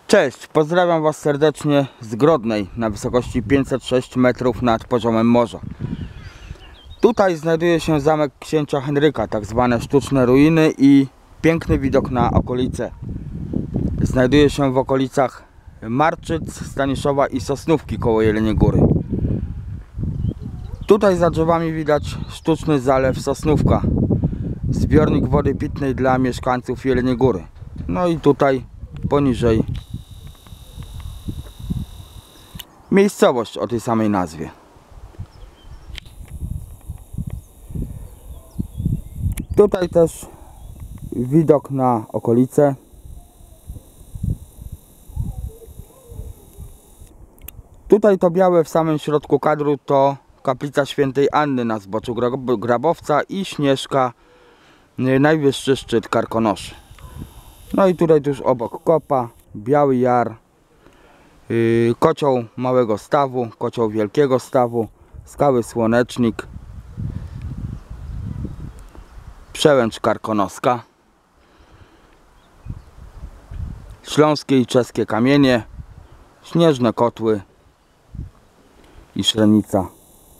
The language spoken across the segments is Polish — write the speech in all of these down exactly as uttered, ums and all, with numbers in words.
Cześć, pozdrawiam Was serdecznie z Grodnej na wysokości pięćset sześć metrów nad poziomem morza. Tutaj znajduje się zamek księcia Henryka, tak zwane sztuczne ruiny i piękny widok na okolice. Znajduje się w okolicach Marczyc, Staniszowa i Sosnówki koło Jeleniej Góry. Tutaj za drzewami widać sztuczny zalew Sosnówka, zbiornik wody pitnej dla mieszkańców Jeleniej Góry. No i tutaj poniżej miejscowość o tej samej nazwie. Tutaj też widok na okolice. Tutaj to białe w samym środku kadru to kaplica świętej Anny na zboczu Grabowca i Śnieżka, najwyższy szczyt Karkonoszy. No i tutaj tuż obok kopa, Biały Jar, yy, kocioł Małego Stawu, kocioł Wielkiego Stawu, skały Słonecznik, przełęcz Karkonoska, śląskie i czeskie kamienie, śnieżne kotły i Szrenica.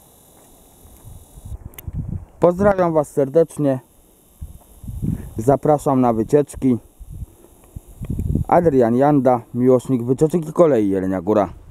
Pozdrawiam Was serdecznie, zapraszam na wycieczki. Adrian Janda, miłośnik wycieczek i kolei Jelenia Góra.